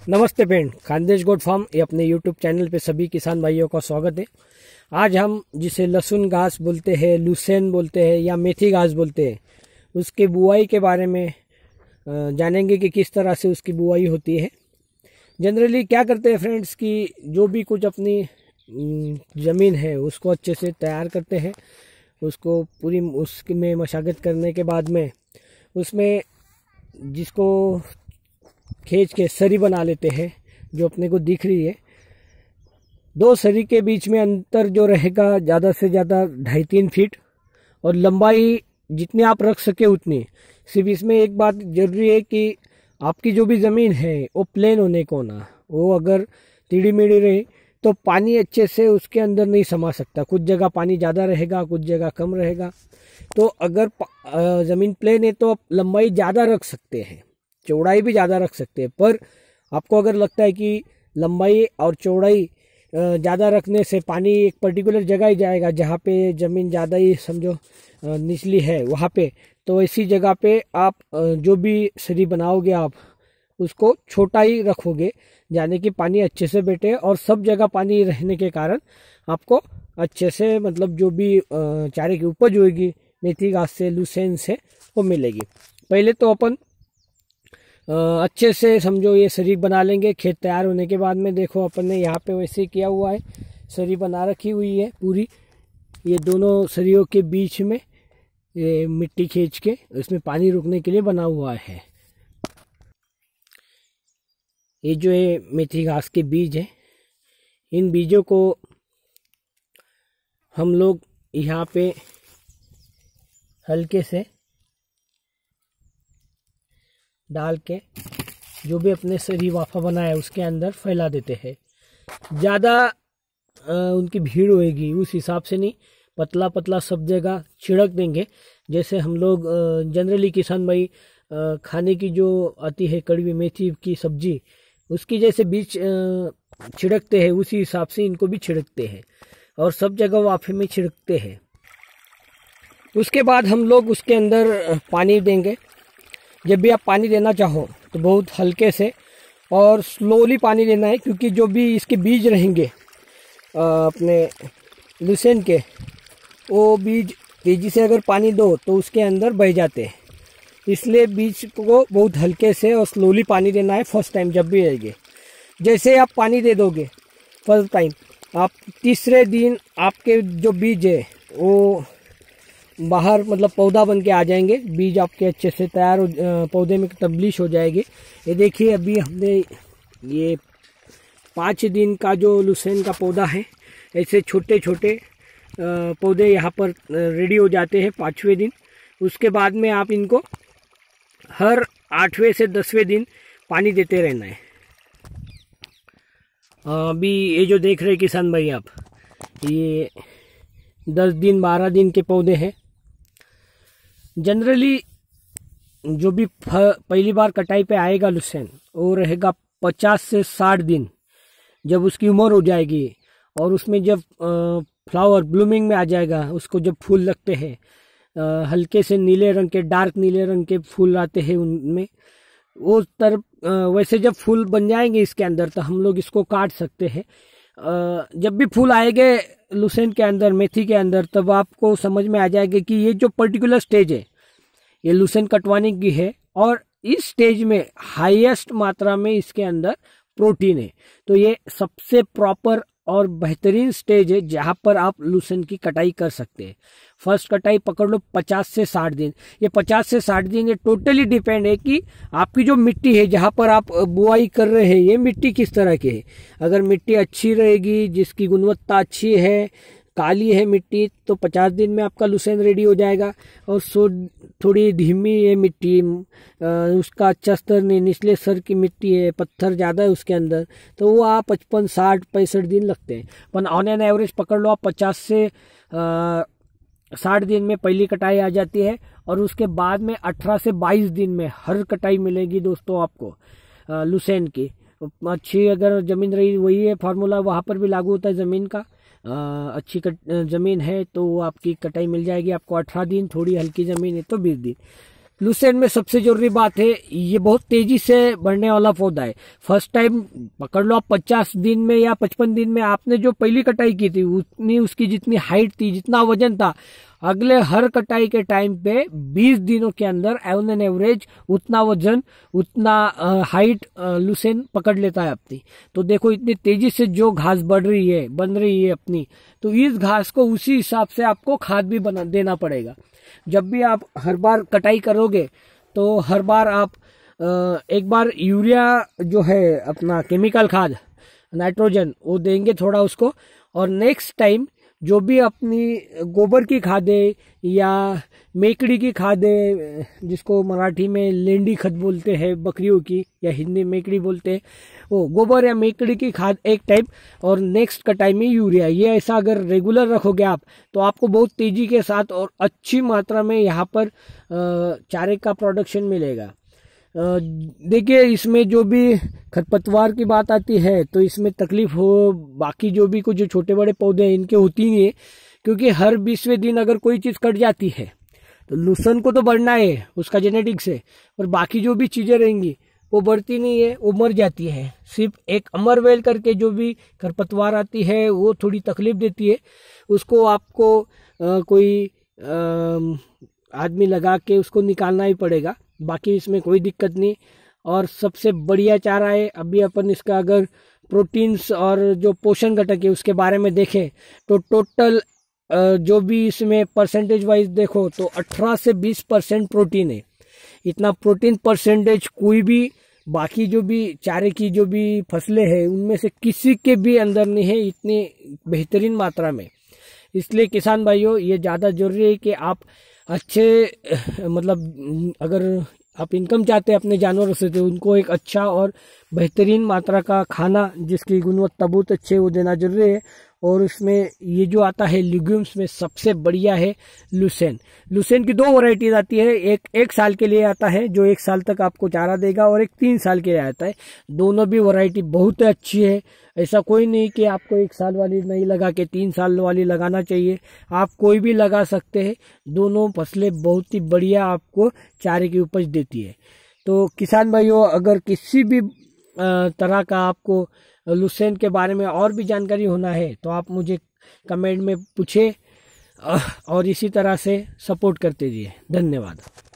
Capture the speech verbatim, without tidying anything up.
नमस्ते friend, Khandesh goat farm ये अपने यूट्यूब चैनल पे सभी किसान भाइयों का स्वागत है। आज हम जिसे लहसुन घास बोलते हैं, लुसेन बोलते हैं या मेथी घास बोलते हैं, उसके बुआई के बारे में जानेंगे कि किस तरह से उसकी बुआई होती है। जनरली क्या करते हैं फ्रेंड्स कि जो भी कुछ अपनी ज़मीन है उसको अच्छे से तैयार करते हैं, उसको पूरी उसमें मशागत करने के बाद में उसमें जिसको खींच के सरी बना लेते हैं, जो अपने को दिख रही है। दो सरी के बीच में अंतर जो रहेगा ज़्यादा से ज़्यादा ढाई तीन फीट, और लंबाई जितनी आप रख सके उतनी। सिर्फ इसमें एक बात जरूरी है कि आपकी जो भी ज़मीन है वो प्लेन होने को ना, वो अगर टीढ़ी मीढ़ी रहे तो पानी अच्छे से उसके अंदर नहीं समा सकता। कुछ जगह पानी ज़्यादा रहेगा, कुछ जगह कम रहेगा। तो अगर ज़मीन प्लेन है तो आप लंबाई ज़्यादा रख सकते हैं, चौड़ाई भी ज़्यादा रख सकते हैं। पर आपको अगर लगता है कि लंबाई और चौड़ाई ज़्यादा रखने से पानी एक पर्टिकुलर जगह ही जाएगा जहाँ पे ज़मीन ज़्यादा ही समझो निचली है वहाँ पे, तो ऐसी जगह पे आप जो भी सरी बनाओगे आप उसको छोटा ही रखोगे, यानी कि पानी अच्छे से बैठे और सब जगह पानी रहने के कारण आपको अच्छे से मतलब जो भी चारे की उपज होगी मेथी घास से, लुसेन से, वो मिलेगी। पहले तो अपन अच्छे से समझो ये सरी बना लेंगे। खेत तैयार होने के बाद में देखो अपन ने यहाँ पे वैसे किया हुआ है, सरी बना रखी हुई है पूरी। ये दोनों सरियों के बीच में ये मिट्टी खींच के इसमें पानी रुकने के लिए बना हुआ है। ये जो है मेथी घास के बीज है, इन बीजों को हम लोग यहाँ पे हल्के से डाल के जो भी अपने सरी वाफा बनाया उसके अंदर फैला देते हैं। ज़्यादा उनकी भीड़ होएगी उस हिसाब से नहीं, पतला पतला सब जगह छिड़क देंगे। जैसे हम लोग जनरली किसान भाई खाने की जो आती है कड़वी मेथी की सब्जी, उसकी जैसे बीज छिड़कते हैं उसी हिसाब से इनको भी छिड़कते हैं और सब जगह वाफे में छिड़कते हैं। उसके बाद हम लोग उसके अंदर पानी देंगे। जब भी आप पानी देना चाहो तो बहुत हल्के से और स्लोली पानी देना है, क्योंकि जो भी इसके बीज रहेंगे अपने लुसेन के, वो बीज तेज़ी से अगर पानी दो तो उसके अंदर बह जाते हैं। इसलिए बीज को बहुत हल्के से और स्लोली पानी देना है फर्स्ट टाइम जब भी आएंगे। जैसे आप पानी दे दोगे फर्स्ट टाइम, आप तीसरे दिन आपके जो बीज है वो बाहर मतलब पौधा बन के आ जाएंगे। बीज आपके अच्छे से तैयार हो, पौधे में तब्लीश हो जाएगी। ये देखिए अभी हमने ये पाँच दिन का जो लुसेन का पौधा है, ऐसे छोटे छोटे पौधे यहाँ पर रेडी हो जाते हैं पाँचवें दिन। उसके बाद में आप इनको हर आठवें से दसवें दिन पानी देते रहना है। अभी ये जो देख रहे किसान भाई आप, ये दस दिन बारह दिन के पौधे हैं। जनरली जो भी पहली बार कटाई पे आएगा लुसेन, वो रहेगा पचास से साठ दिन। जब उसकी उम्र हो जाएगी और उसमें जब फ्लावर ब्लूमिंग में आ जाएगा, उसको जब फूल लगते हैं हल्के से नीले रंग के, डार्क नीले रंग के फूल आते हैं उनमें, वो तरफ वैसे जब फूल बन जाएंगे इसके अंदर तो हम लोग इसको काट सकते हैं। जब भी फूल आएंगे लुसेन के अंदर, मेथी के अंदर, तब आपको समझ में आ जाएगा कि ये जो पर्टिकुलर स्टेज है ये लुसेन कटवाने की है और इस स्टेज में हाईएस्ट मात्रा में इसके अंदर प्रोटीन है। तो ये सबसे प्रॉपर और बेहतरीन स्टेज है जहाँ पर आप लुसेन की कटाई कर सकते हैं। फर्स्ट कटाई पकड़ लो पचास से साठ दिन। ये पचास से साठ दिन ये टोटली डिपेंड है कि आपकी जो मिट्टी है जहाँ पर आप बुआई कर रहे हैं ये मिट्टी किस तरह की है। अगर मिट्टी अच्छी रहेगी, जिसकी गुणवत्ता अच्छी है, काली है मिट्टी, तो पचास दिन में आपका लुसेन रेडी हो जाएगा। और सो थोड़ी धीमी है मिट्टी, उसका अच्छा स्तर नहीं, निचले स्तर की मिट्टी है, पत्थर ज़्यादा है उसके अंदर, तो वो आप पचपन साठ पैंसठ दिन लगते हैं। पर ऑन एन एवरेज पकड़ लो आप पचास से साठ दिन में पहली कटाई आ जाती है और उसके बाद में अठारह से बाईस दिन में हर कटाई मिलेगी दोस्तों आपको लुसेन की। अच्छी अगर ज़मीन रही, वही है फार्मूला वहाँ पर भी लागू होता है ज़मीन का। आ, अच्छी ज़मीन है तो आपकी कटाई मिल जाएगी आपको अठारह दिन, थोड़ी हल्की ज़मीन है तो बीस दिन। लुसेर्न में सबसे जरूरी बात है, ये बहुत तेजी से बढ़ने वाला पौधा है। फर्स्ट टाइम पकड़ लो आप पचास दिन में या पचपन दिन में आपने जो पहली कटाई की थी उतनी उसकी जितनी हाइट थी, जितना वजन था, अगले हर कटाई के टाइम पे बीस दिनों के अंदर ऑन एन एवरेज उतना वजन, उतना हाइट लुसेर्न पकड़ लेता है अपनी। तो देखो इतनी तेजी से जो घास बढ़ रही है, बन रही है अपनी, तो इस घास को उसी हिसाब से आपको खाद भी बना देना पड़ेगा। जब भी आप हर बार कटाई करोगे तो हर बार आप एक बार यूरिया जो है अपना केमिकल खाद नाइट्रोजन वो देंगे थोड़ा उसको, और नेक्स्ट टाइम जो भी अपनी गोबर की खादें या मेकड़ी की खादें, जिसको मराठी में लेंडी खत बोलते हैं बकरियों की, या हिंदी मेकड़ी बोलते हैं, वो गोबर या मेकड़ी की खाद एक टाइप, और नेक्स्ट कटाई में यूरिया, ये ऐसा अगर रेगुलर रखोगे आप तो आपको बहुत तेजी के साथ और अच्छी मात्रा में यहाँ पर चारे का प्रोडक्शन मिलेगा। देखिए इसमें जो भी खरपतवार की बात आती है तो इसमें तकलीफ हो, बाकी जो भी कुछ जो छोटे बड़े पौधे हैं इनके होती नहीं है, क्योंकि हर बीसवें दिन अगर कोई चीज कट जाती है तो लुसेर्न को तो बढ़ना है उसका जेनेटिक्स है, और बाकी जो भी चीजें रहेंगी वो बढ़ती नहीं है, वो मर जाती है। सिर्फ एक अमरवेल करके जो भी खरपतवार आती है वो थोड़ी तकलीफ देती है, उसको आपको आ, कोई आ, आदमी लगा के उसको निकालना ही पड़ेगा, बाकी इसमें कोई दिक्कत नहीं। और सबसे बढ़िया चारा है। अभी अपन इसका अगर प्रोटीन्स और जो पोषण घटक है उसके बारे में देखें तो टोटल जो भी इसमें परसेंटेज वाइज देखो तो अठारह से बीस परसेंट प्रोटीन है। इतना प्रोटीन परसेंटेज कोई भी बाकी जो भी चारे की जो भी फसलें हैं उनमें से किसी के भी अंदर नहीं है इतनी बेहतरीन मात्रा में। इसलिए किसान भाइयों ये ज़्यादा जरूरी है कि आप अच्छे मतलब अगर आप इनकम चाहते हैं अपने जानवरों से तो उनको एक अच्छा और बेहतरीन मात्रा का खाना जिसकी गुणवत्ता बहुत अच्छी है वो देना जरूरी है। और उसमें ये जो आता है ल्यूग्यूम्स में सबसे बढ़िया है लुसेर्न। लुसेर्न की दो वैरायटीज आती है, एक एक साल के लिए आता है जो एक साल तक आपको चारा देगा, और एक तीन साल के लिए आता है। दोनों भी वैरायटी बहुत अच्छी है। ऐसा कोई नहीं कि आपको एक साल वाली नहीं लगा के तीन साल वाली लगाना चाहिए, आप कोई भी लगा सकते हैं। दोनों फसलें बहुत ही बढ़िया आपको चारे की उपज देती है। तो किसान भाइयों अगर किसी भी तरह का आपको लुसेर्न के बारे में और भी जानकारी होना है तो आप मुझे कमेंट में पूछे और इसी तरह से सपोर्ट करते रहिए। धन्यवाद।